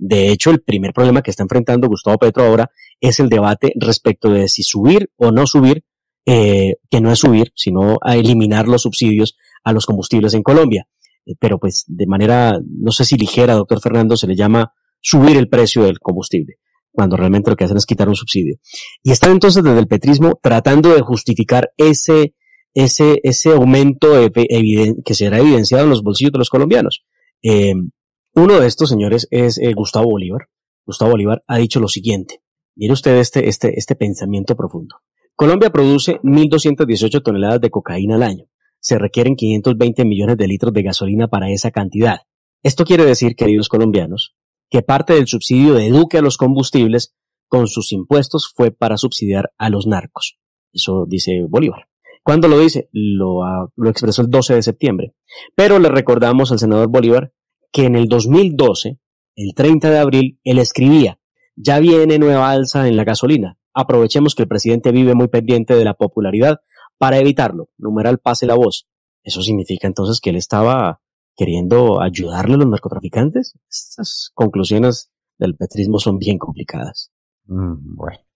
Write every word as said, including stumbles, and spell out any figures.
De hecho, el primer problema que está enfrentando Gustavo Petro ahora es el debate respecto de si subir o no subir, eh, que no es subir, sino a eliminar los subsidios a los combustibles en Colombia. Eh, pero pues de manera, no sé si ligera, doctor Fernando, se le llama subir el precio del combustible, cuando realmente lo que hacen es quitar un subsidio. Y están entonces desde el petrismo tratando de justificar ese, ese, ese aumento evidente, que será evidenciado en los bolsillos de los colombianos. Eh, uno de estos señores es eh, Gustavo Bolívar. Gustavo Bolívar ha dicho lo siguiente. Mire usted este, este, este pensamiento profundo. Colombia produce mil doscientas dieciocho toneladas de cocaína al año. Se requieren quinientos veinte millones de litros de gasolina para esa cantidad. Esto quiere decir, queridos colombianos, que parte del subsidio de Duque a los combustibles con sus impuestos fue para subsidiar a los narcos. Eso dice Bolívar. ¿Cuándo lo dice? Lo, uh, lo expresó el doce de septiembre. Pero le recordamos al senador Bolívar que en el dos mil doce, el treinta de abril, él escribía: ya viene nueva alza en la gasolina. Aprovechemos que el presidente vive muy pendiente de la popularidad para evitarlo. Numeral pase la voz. Eso significa entonces que él estaba queriendo ayudarle a los narcotraficantes. Estas conclusiones del petrismo son bien complicadas. Mm, bueno.